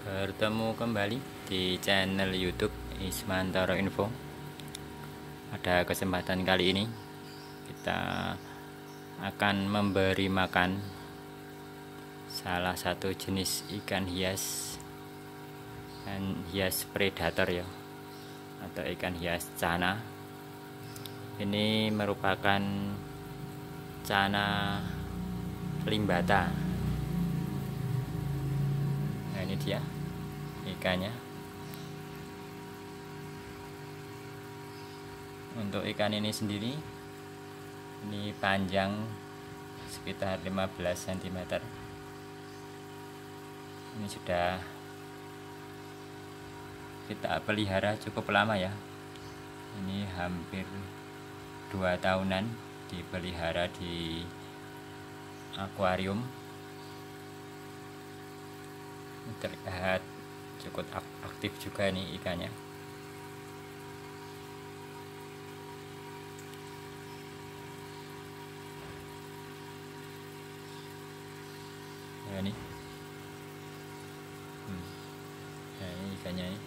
Bertemu kembali di channel YouTube Ismantoro Info. Pada kesempatan kali ini kita akan memberi makan salah satu jenis ikan hias dan hias predator ya, atau ikan hias cana. Ini merupakan cana limbata. Nah, ini dia ikannya. Untuk ikan ini sendiri, ini panjang sekitar 15 cm. Ini sudah kita pelihara cukup lama ya. Ini hampir 2 tahunan dipelihara di akuarium. Terlihat cukup aktif juga nih ikannya. Ya, ini ini ikannya ini.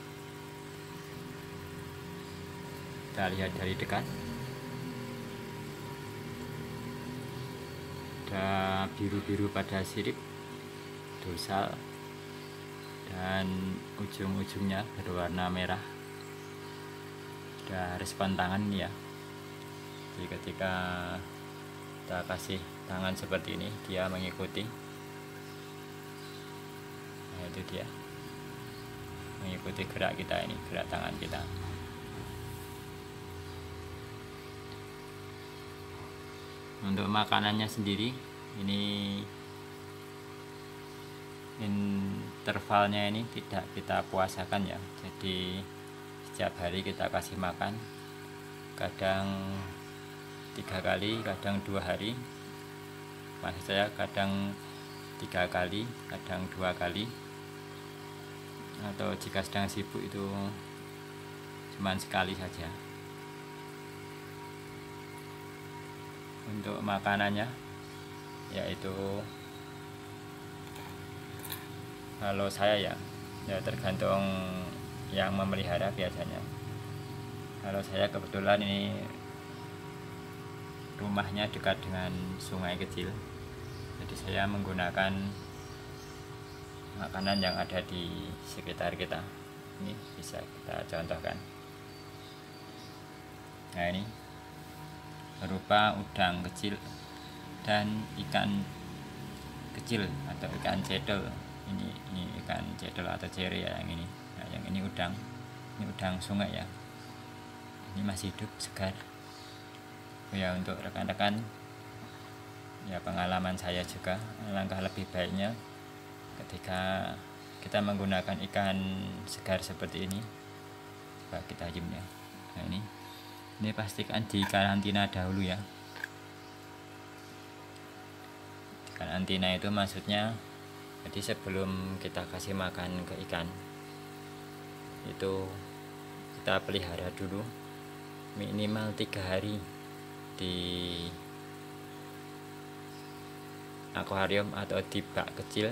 Kita lihat dari dekat, ada biru-biru pada sirip dorsal dan ujung-ujungnya berwarna merah. Ada respon tangan ya. Jadi ketika kita kasih tangan seperti ini, dia mengikuti. Nah, itu dia, mengikuti gerak kita ini, gerak tangan kita. Untuk makanannya sendiri, ini intervalnya ini tidak kita puasakan ya. Jadi setiap hari kita kasih makan, kadang 3 kali, kadang 2 hari. Maksud saya kadang 3 kali, kadang 2 kali, atau jika sedang sibuk itu cuma sekali saja. Untuk makanannya yaitu, kalau saya ya tergantung yang memelihara biasanya. Kalau saya kebetulan ini rumahnya dekat dengan sungai kecil, jadi saya menggunakan makanan yang ada di sekitar kita. Ini bisa kita contohkan. Nah, ini berupa udang kecil dan ikan kecil atau ikan cedel. Ini ikan cedel atau cere ya yang ini. Nah, yang ini udang. Ini udang sungai ya. Ini masih hidup, segar. Ya, untuk rekan-rekan ya, pengalaman saya juga, langkah lebih baiknya ketika kita menggunakan ikan segar seperti ini, coba kita zoom ya. Nah, ini pastikan di karantina dahulu ya. Karantina itu maksudnya, jadi sebelum kita kasih makan ke ikan itu kita pelihara dulu minimal 3 hari di akuarium atau di bak kecil.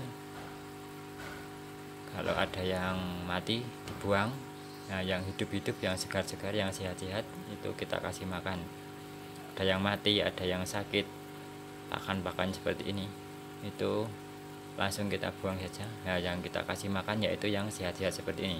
Kalau ada yang mati dibuang. Nah, yang hidup-hidup, yang segar-segar, yang sehat-sehat itu kita kasih makan. Ada yang mati, ada yang sakit, pakan-pakan seperti ini, itu langsung kita buang saja. Nah, yang kita kasih makan yaitu yang sehat-sehat seperti ini.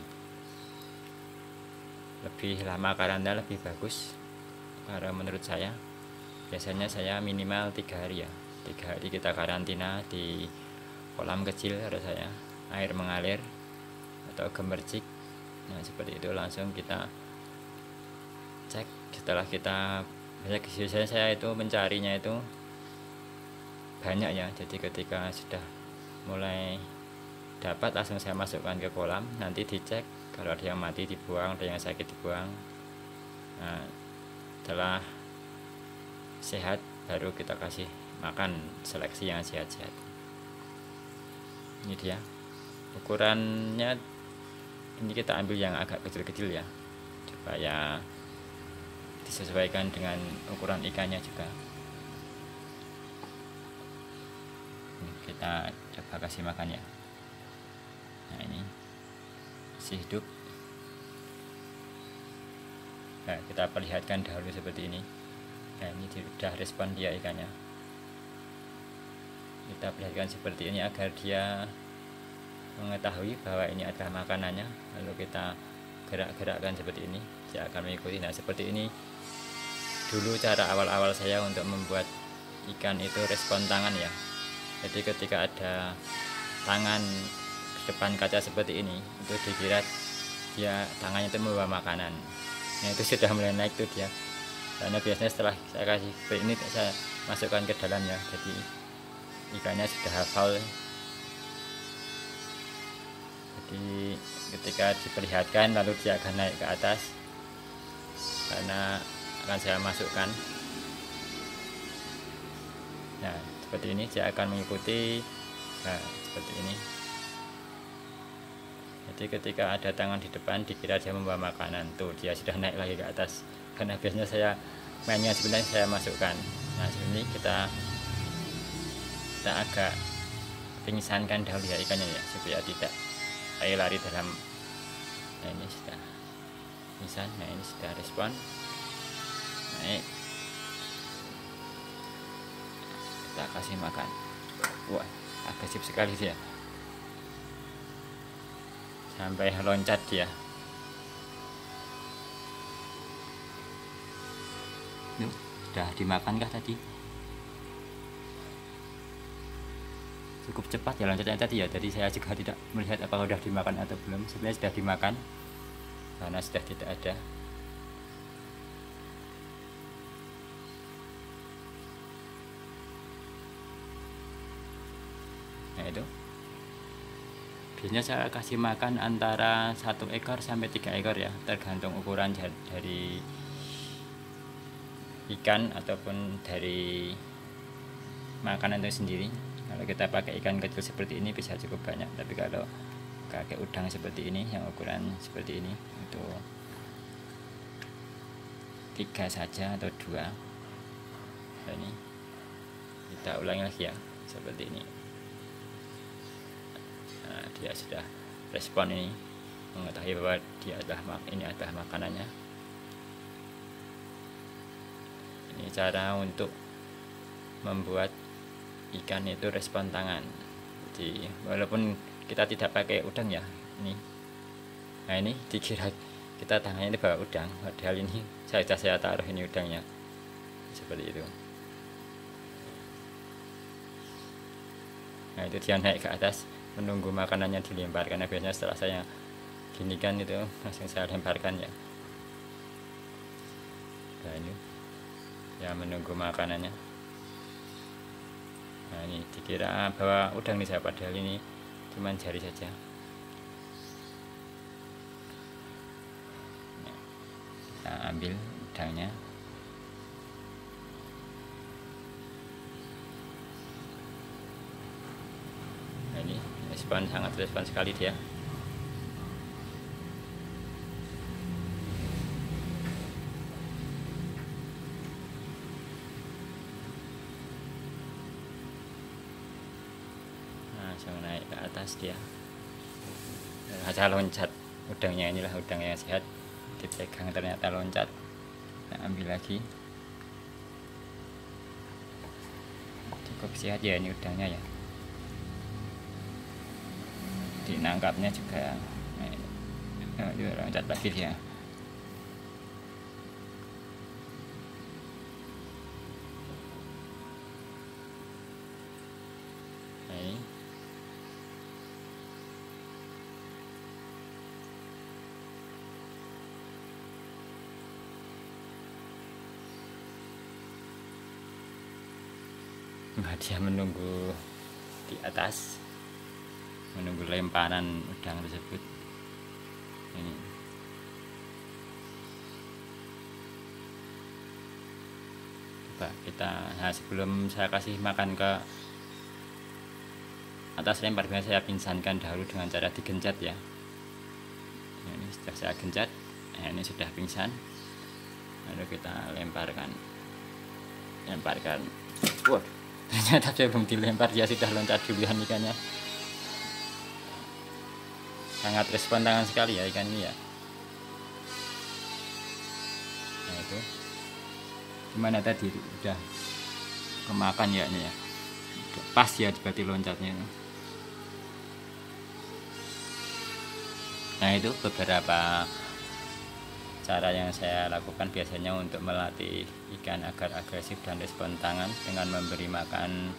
Lebih lama karantina lebih bagus, karena menurut saya biasanya saya minimal 3 hari ya. 3 hari kita karantina di kolam kecil, harus saya air mengalir atau gemercik. Nah, seperti itu langsung kita cek. Setelah kita, biasanya saya itu mencarinya itu banyak ya. Jadi ketika sudah mulai dapat, langsung saya masukkan ke kolam. Nanti dicek, kalau ada yang mati dibuang, ada yang sakit dibuang. Nah, setelah sehat baru kita kasih makan, seleksi yang sehat-sehat. Ini dia ukurannya. Ini kita ambil yang agak kecil-kecil ya, supaya disesuaikan dengan ukuran ikannya juga. Ini kita coba kasih makan ya. Nah, ini masih hidup. Nah, kita perlihatkan dahulu seperti ini. Nah, ini sudah respon dia ikannya. Kita perlihatkan seperti ini agar dia mengetahui bahwa ini adalah makanannya, lalu kita gerak-gerakkan seperti ini, dia akan mengikuti. Nah, seperti ini dulu cara awal-awal saya untuk membuat ikan itu respon tangan ya. Jadi ketika ada tangan ke depan kaca seperti ini, itu dikira dia tangannya itu membawa makanan. Nah, itu sudah mulai naik tuh dia, karena biasanya setelah saya kasih ini saya masukkan ke dalamnya, jadi ikannya sudah hafal. Jadi ketika diperlihatkan lalu dia akan naik ke atas karena akan saya masukkan. Nah, seperti ini dia akan mengikuti. Nah, seperti ini. Jadi ketika ada tangan di depan dikira dia membawa makanan, tuh dia sudah naik lagi ke atas, karena biasanya saya mainnya sebenarnya saya masukkan. Nah, sini kita agak pingsankan dahulu ya ikannya ya, supaya tidak lari dalam. Nah, ini sudah pingsan. Nah, ini sudah respon naik, kita kasih makan. Wah, agresif sekali dia, sampai loncat dia. Sudah dimakankah tadi? Cukup cepat ya loncatnya tadi ya. Jadi saya juga tidak melihat apakah sudah dimakan atau belum. Sebenarnya sudah dimakan karena sudah tidak ada. Nah, itu biasanya saya kasih makan antara 1 ekor sampai 3 ekor ya, tergantung ukuran dari ikan ataupun dari makanan itu sendiri. Kalau kita pakai ikan kecil seperti ini bisa cukup banyak, tapi kalau pakai udang seperti ini yang ukuran seperti ini, itu 3 saja atau 2. Nah, ini kita ulangi lagi ya, seperti ini. Nah, dia sudah respon ini, mengetahui bahwa ini adalah makanannya. Ini cara untuk membuat ikan itu respon tangan. Jadi walaupun kita tidak pakai udang ya ini. Nah, ini dikira kita tangannya itu bawa udang, padahal ini saya taruh ini udangnya, seperti itu. Nah, itu dia naik ke atas menunggu makanannya dilempar, karena biasanya setelah saya gini kan itu langsung saya lemparkan ya. Nah, ini ya menunggu makanannya. Nah, ini dikira bahwa udang nih saya, padahal ini cuman jari saja. Nah, kita ambil udangnya. Nah, ini sangat respon sekali dia. Langsung naik ke atas dia, aja loncat. Udangnya inilah udang yang sehat, dipegang ternyata loncat. Nah, ambil lagi, cukup sehat ya ini udangnya ya. Dinangkapnya juga. Nah, dia loncat lagi dia. Nah, dia menunggu di atas, menunggu lemparan udang tersebut. Ini coba kita, nah sebelum saya kasih makan ke atas lempar, saya pingsankan dahulu dengan cara digencet ya. Nah, ini sudah saya gencet. Nah, ini sudah pingsan, lalu kita lemparkan. Wah, ternyata dia belum dilempar, dia sudah loncat duluan ikannya. sangat respon tangan sekali ya ikan ini ya. Nah itu gimana tadi, udah kemakan ya ini ya, udah pas ya berarti loncatnya. Nah itu beberapa cara yang saya lakukan biasanya untuk melatih ikan agar agresif dan respon tangan, dengan memberi makan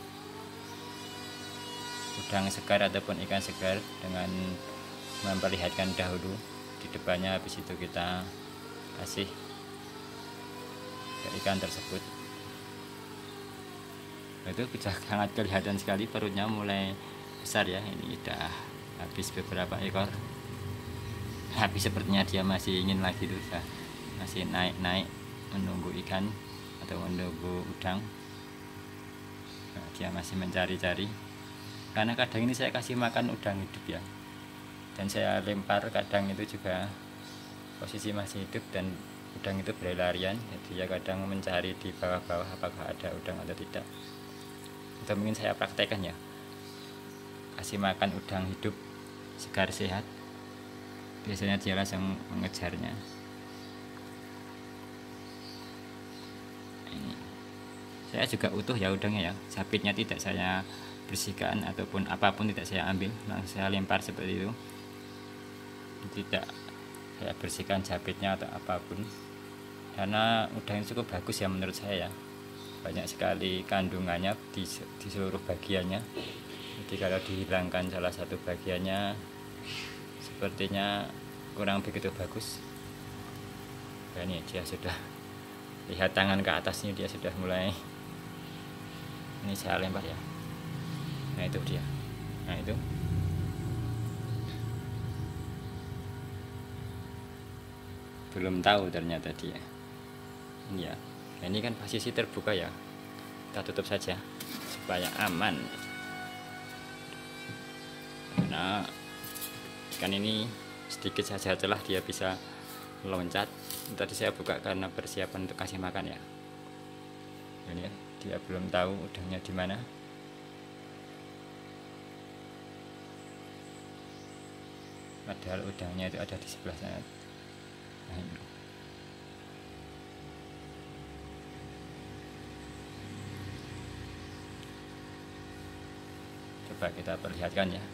udang segar ataupun ikan segar dengan memperlihatkan dahulu di depannya, habis itu kita kasih ke ikan tersebut. Itu bisa sangat kelihatan sekali perutnya mulai besar ya, ini udah habis beberapa ekor. Tapi sepertinya dia masih ingin lagi tuh, masih naik-naik menunggu ikan atau menunggu udang. Nah, dia masih mencari-cari, karena kadang ini saya kasih makan udang hidup ya, dan saya lempar kadang itu juga posisi masih hidup dan udang itu berlarian, jadi ya kadang mencari di bawah-bawah apakah ada udang atau tidak. Itu mungkin saya praktekkan ya, kasih makan udang hidup segar sehat, biasanya dia langsung mengejarnya. Ini saya juga utuh ya udangnya ya, sabitnya tidak saya bersihkan ataupun apapun tidak saya ambil, langsung saya lempar seperti itu, tidak saya bersihkan sabitnya atau apapun, karena udang cukup bagus ya menurut saya ya, banyak sekali kandungannya di seluruh bagiannya. Jadi kalau dihilangkan salah satu bagiannya sepertinya kurang begitu bagus. Nah, ini dia sudah lihat tangan ke atasnya, dia sudah mulai, ini saya lempar ya. Nah itu dia, nah itu belum tahu ternyata dia ini ya. Nah, ini kan posisi terbuka ya, kita tutup saja supaya aman, karena ikan ini sedikit saja celah dia bisa loncat. Tadi saya buka karena persiapan untuk kasih makan ya. Ini ya, dia belum tahu udangnya di mana. Padahal udangnya itu ada di sebelah sana. Nah, ini. Coba kita perlihatkan ya.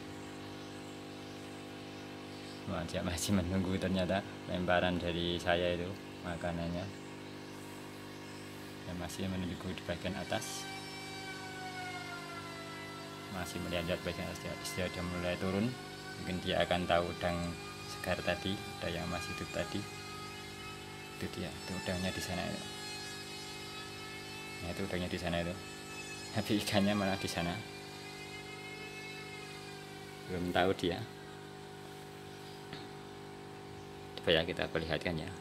Wah, dia masih menunggu ternyata lemparan dari saya itu makanannya. Dia masih menunggu di bagian atas, masih melihat bagian atas. Dia sudah mulai turun, mungkin dia akan tahu udang segar tadi, udang yang masih hidup tadi. Itu dia, itu udangnya di sana itu. Nah itu udangnya di sana itu, tapi ikannya malah di sana. Belum tahu dia. Coba ya kita perlihatkan ya.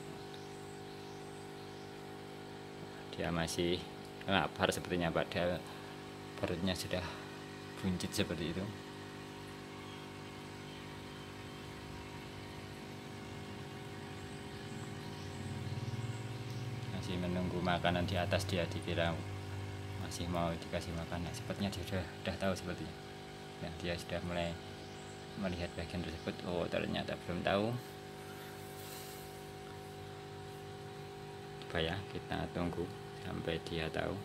Dia masih lapar sepertinya, padahal perutnya sudah buncit seperti itu. Masih menunggu makanan di atas, dia dikira masih mau dikasih makan. Nah, sepertinya dia sudah tahu sepertinya. Nah, dia sudah mulai melihat bagian tersebut. Oh, ternyata belum tahu. Coba ya kita tunggu sampai dia tahu.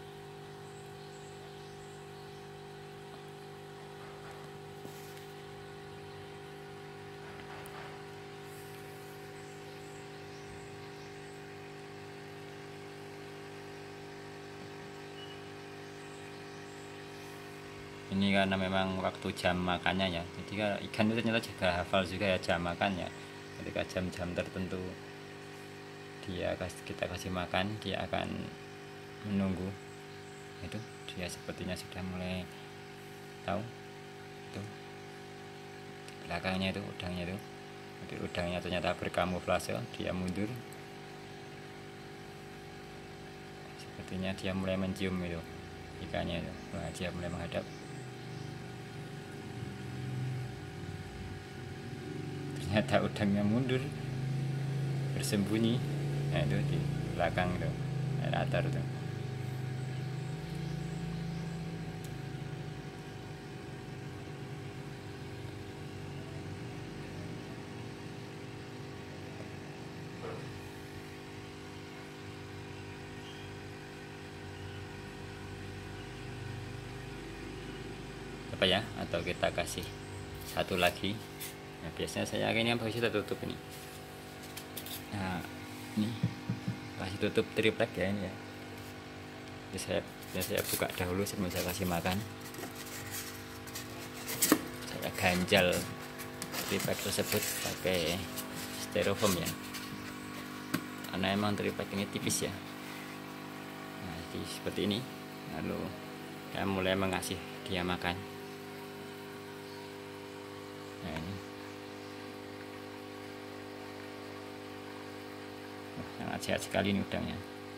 Ini karena memang waktu jam makannya ya, jadi ikan itu ternyata juga hafal juga ya jam makannya. Ketika jam-jam tertentu kita kasih makan, dia akan menunggu. Itu dia sepertinya sudah mulai tahu. Itu di belakangnya itu udangnya itu, jadi udangnya ternyata berkamuflase, dia mundur. Sepertinya dia mulai mencium itu ikannya itu. Nah, dia mulai menghadap. Ternyata udangnya mundur, bersembunyi. Nah itu di belakang tuh, latar tuh. apa ya, atau kita kasih satu lagi. Nah biasanya saya ini yang kita tutup ini. Nah ini kasih tutup triplek ya ini ya. Jadi saya buka dahulu sebelum saya kasih makan. Saya ganjal triplek tersebut pakai styrofoam ya, karena emang triplek ini tipis ya. Nah jadi seperti ini, lalu saya mulai mengasih dia makan. Nah ini sangat sehat sekali ini udangnya.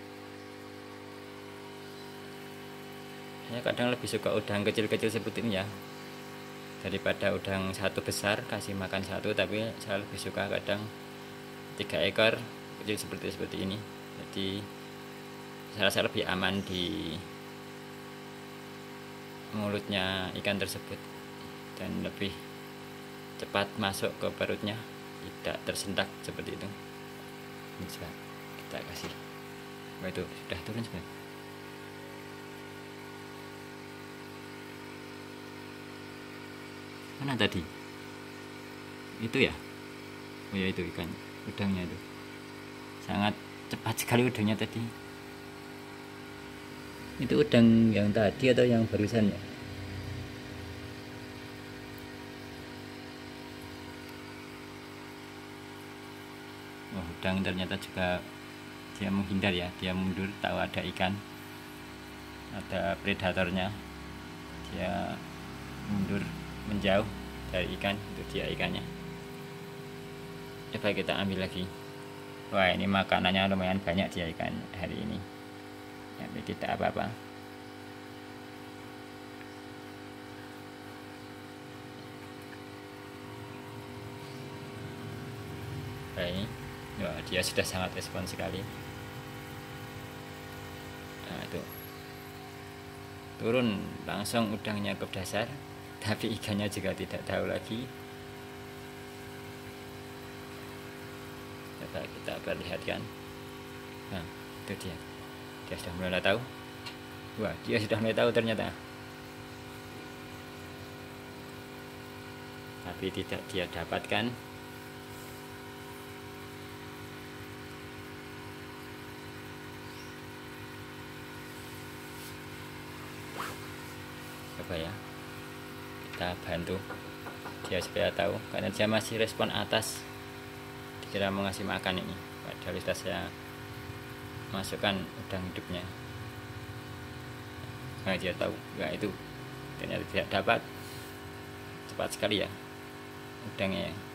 Saya kadang lebih suka udang kecil-kecil seperti ini ya, daripada udang satu besar kasih makan satu, tapi saya lebih suka kadang 3 ekor kecil seperti ini. Jadi saya rasa lebih aman di mulutnya ikan tersebut dan lebih cepat masuk ke perutnya, tidak tersentak seperti itu. Bisa kita kasih. Wah itu sudah turun sebenarnya. Mana tadi? Itu ya? Oh ya itu ikan, udangnya itu. Sangat cepat sekali udangnya tadi. Itu udang yang tadi atau yang barusan ya? Oh, udang ternyata juga dia menghindar ya, dia mundur, tahu ada ikan, ada predatornya, dia mundur menjauh dari ikan. Itu dia ikannya. Coba kita ambil lagi. Wah ini makanannya lumayan banyak dia ikan hari ini, tapi tidak apa-apa. Baik, wah dia sudah sangat respon sekali. Nah itu turun langsung udangnya ke dasar, tapi ikannya juga tidak tahu lagi. Coba kita perlihatkan. Nah itu dia sudah mulai tahu. Wah dia sudah mulai tahu ternyata, tapi tidak dia dapatkan. Coba ya, kita bantu dia supaya tahu, karena dia masih respon atas, dikira mau ngasih makan ini, padahal sudah saya masukkan udang hidupnya. Nah dia tahu, ya itu ternyata tidak dapat. Cepat sekali ya udangnya ya.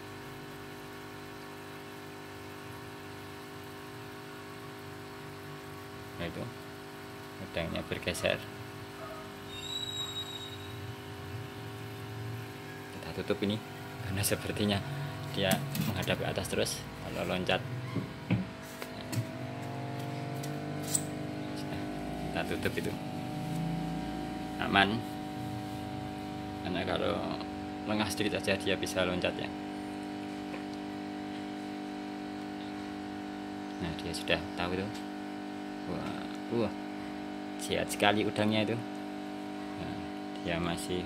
Nah itu udangnya bergeser. Kita tutup ini karena sepertinya dia menghadap ke atas terus kalau loncat. Kita tutup itu aman, karena kalau lengah sedikit saja dia bisa loncat ya. Nah dia sudah tahu itu. Wah sehat sekali udangnya itu. Nah, dia masih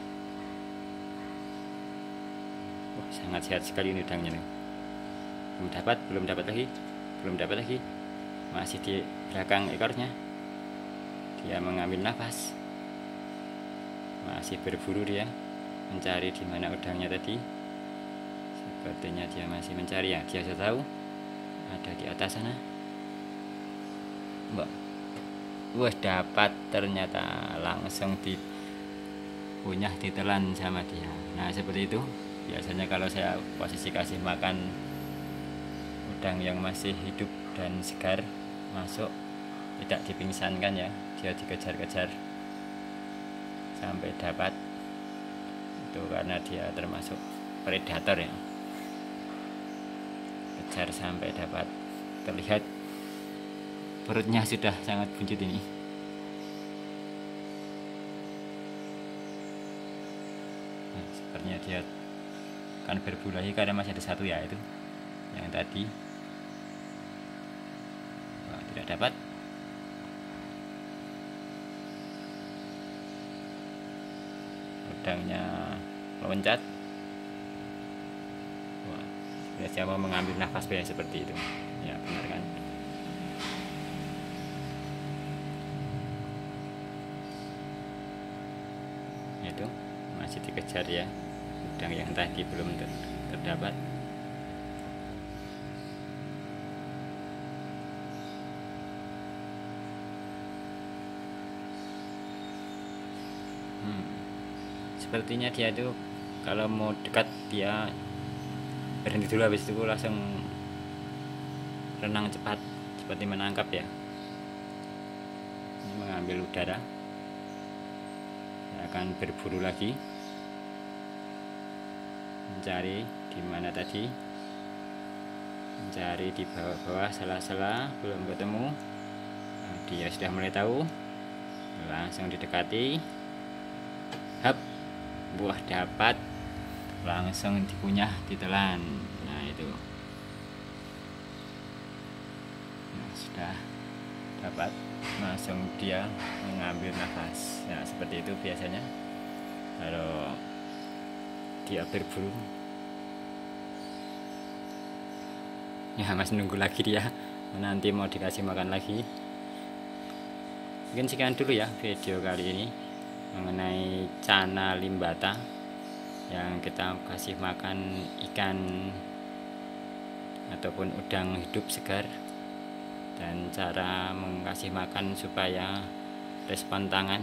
sangat sehat sekali ini udangnya nih. Belum dapat lagi, masih di belakang ekornya. Dia mengambil nafas, masih berburu dia mencari di mana udangnya tadi. Sepertinya dia masih mencari ya. Dia sudah tahu ada di atas sana. Wah dapat, ternyata langsung dipunyah, ditelan sama dia. Nah seperti itu biasanya kalau saya posisi kasih makan udang yang masih hidup dan segar, masuk, tidak dipingsankan ya, dia dikejar-kejar sampai dapat. Itu karena dia termasuk predator ya, kejar sampai dapat. Terlihat perutnya sudah sangat buncit ini. Nah, sepertinya dia akan berburu lagi karena masih ada satu ya, itu yang tadi. Wah, tidak dapat. udangnya meloncat. Wah, dia mau mengambil nafas seperti itu ya, benar kan? Itu masih dikejar ya udang yang tadi belum terdapat. Sepertinya dia tuh kalau mau dekat dia berhenti dulu, habis itu langsung renang cepat seperti menangkap ya. Ini mengambil udara, akan berburu lagi, mencari di mana tadi, mencari di bawah-bawah sela-sela, belum ketemu. Nah, dia sudah mulai tahu, langsung didekati, hap, buah dapat, langsung dikunyah, ditelan. Nah itu, nah, sudah dapat, langsung dia mengambil nafas. Nah seperti itu biasanya kalau dia berburu. Ya masih nunggu lagi dia, nanti mau dikasih makan lagi. Mungkin sekian dulu ya video kali ini mengenai cana limbata yang kita kasih makan ikan ataupun udang hidup segar, dan cara mengasih makan supaya respon tangan.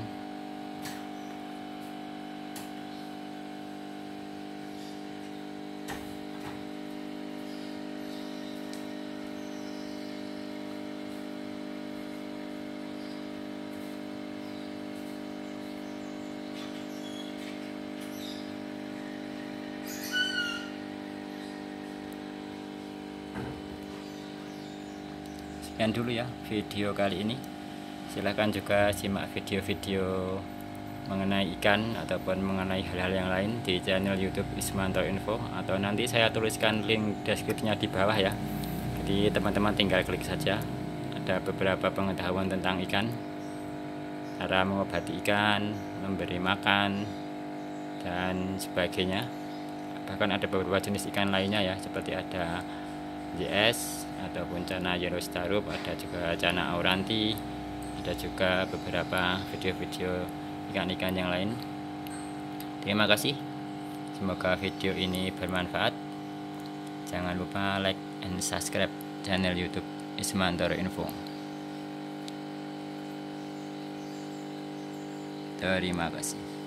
Sekian dulu ya video kali ini. Silahkan juga simak video-video mengenai ikan ataupun mengenai hal-hal yang lain di channel YouTube Ismanto Info, atau nanti saya tuliskan link deskripsinya di bawah ya. Jadi teman-teman tinggal klik saja. Ada beberapa pengetahuan tentang ikan, cara mengobati ikan, memberi makan, dan sebagainya. Bahkan ada beberapa jenis ikan lainnya ya, seperti ada JS ataupun cana Eurostarup, ada juga cana auranti, ada juga beberapa video-video ikan-ikan yang lain. Terima kasih, semoga video ini bermanfaat. Jangan lupa like and subscribe channel YouTube Ismanto Info. Terima kasih.